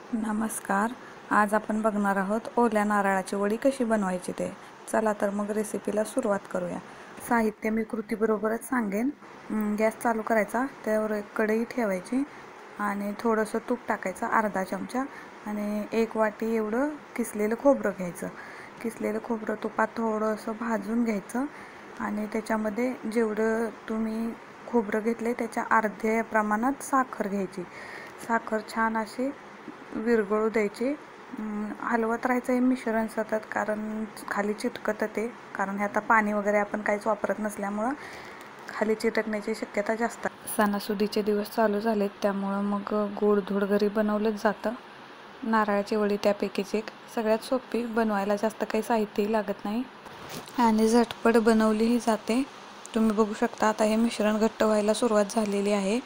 नमस्कार. आज आपण बघणार आहोत ओल्या नारळाची वडी कशी बनवायची ते. चला तर मग रेसिपीला सुरुवात करूया. साहित्य मी कृतीबरोबरच सांगेन. गॅस चालू करायचा, त्यावर एक कढई ठेवायची आणि थोडंसं तूप टाकायचं अर्धा चमचा आणि 1 वाटी एवढं किसलेलं खोबरं घ्यायचं. किसलेलं खोबरं तुपात थोडंसं भाजून घ्यायचं आणि त्याच्यामध्ये जेवढं तुम्ही खोबरं घेतले त्याच्या अर्ध्या प्रमाणात साखर घ्यायची. साखर छान अशी विरघळू द्यायची. हलवत राहायचं हे मिश्रण सतत, कारण खाली चिटकतं ते. कारण हे आता पाणी वगैरे आपण काहीच वापरत नसल्यामुळं खाली चिटकण्याची शक्यता जास्त आहे. सणासुदीचे दिवस चालू झालेत त्यामुळं मग गोडधोड घरी बनवलंच जातं. नारळाची वडी त्यापैकीच एक. सगळ्यात सोपी, बनवायला जास्त काही साहित्यही लागत नाही आणि झटपट बनवलीही जाते. तुम्ही बघू शकता आता हे मिश्रण घट्ट व्हायला सुरुवात झालेली आहे.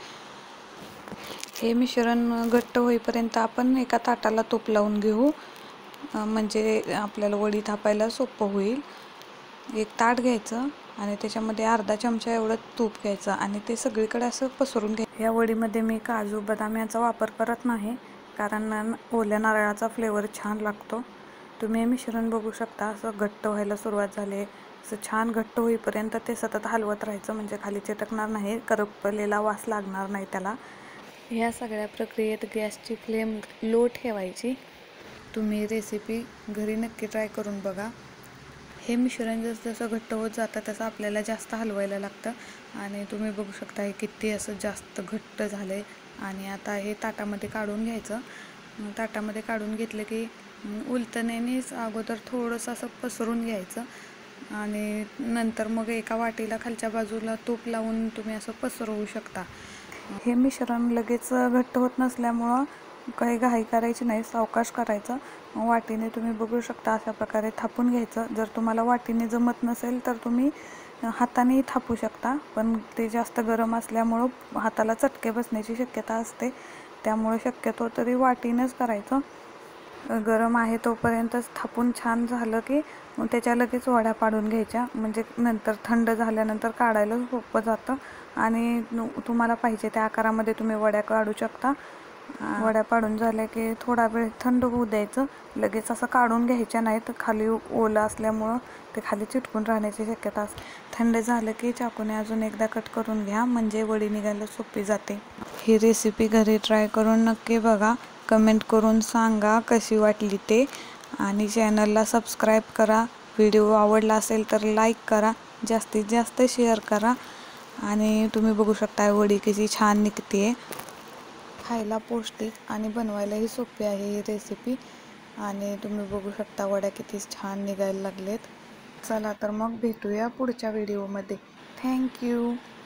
हे मिश्रण घट्ट होईपर्यंत आपण एका ताटाला तूप लावून घेऊ, म्हणजे आपल्याला वडी थापायला सोपं होईल. एक ताट घ्यायचं आणि त्याच्यामध्ये अर्धा चमचा एवढं तूप घ्यायचं आणि ते सगळीकडे असं पसरून घ्यायचं. या वडीमध्ये मी काजू बदाम याचा वापर करत नाही, कारण ओल्या नारळाचा फ्लेवर छान लागतो. तुम्ही हे मिश्रण बघू शकता, असं घट्ट व्हायला सुरुवात झाली. असं छान घट्ट होईपर्यंत ते सतत हलवत राहायचं, म्हणजे खाली चिटकणार नाही, करपलेला वास लागणार नाही त्याला. ह्या सगळ्या प्रक्रियेत गॅसची फ्लेम लो ठेवायची. तुम्ही रेसिपी घरी नक्की ट्राय करून बघा. हे मिश्रण जसं घट्ट होत जातं तसं आपल्याला जास्त हलवायला लागतं आणि तुम्ही बघू शकता हे किती असं जास्त घट्ट झालं आहे. आणि आता हे ताटामध्ये काढून घ्यायचं. ताटामध्ये काढून घेतलं की उलटण्यानेच अगोदर थोडंसं असं पसरून घ्यायचं आणि नंतर मग एका वाटीला खालच्या बाजूला तूप लावून तुम्ही असं पसरवू शकता. हे मिश्रण लगेच घट्ट होत नसल्यामुळं काही घाई करायची नाही, सावकाश करायचं. वाटीने तुम्ही बघू शकता अशा प्रकारे थापून घ्यायचं. जर तुम्हाला वाटीने जमत नसेल तर तुम्ही हातानेही थापू शकता, पण ते जास्त गरम असल्यामुळं हाताला चटके बसण्याची शक्यता असते. त्यामुळे शक्यतो तरी वाटीनेच करायचं. गरम आहे तोपर्यंतच थापून छान झालं की त्याच्या लगेच वड्या पाडून घ्यायच्या, म्हणजे नंतर थंड झाल्यानंतर काढायला सोपं जातं आणि तुम्हाला पाहिजे त्या आकारामध्ये तुम्ही वड्या काढू शकता. वड्या पाडून झाल्या की थोडा वेळ थंड होऊ द्यायचं. लगेच असं काढून घ्यायच्या नाहीत, खाली ओलं असल्यामुळं ते खाली चिटकून राहण्याची शक्यता असते. थंड झालं की चाकूने अजून एकदा कट करून घ्या, म्हणजे वडी निघायला सोपी जाते. ही रेसिपी घरी ट्राय करून नक्की बघा. कमेंट करून सांगा कशी वाटली ते आणि चॅनलला सबस्क्राईब करा. व्हिडिओ आवडला असेल तर लाईक करा, जास्तीत जास्त शेअर करा. आणि तुम्ही बघू शकता वडी कशी छान निघते. खायला पौष्टिक आणि बनवायलाही सोपी आहे ही रेसिपी. आणि तुम्ही बघू शकता वड्या किती छान निघायला लागलेत. चला तर मग भेटूया पुढच्या व्हिडिओमध्ये. थँक्यू.